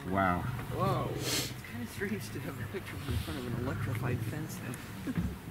Wow. Whoa. It's kind of strange to have a picture in front of an electrified fence, though.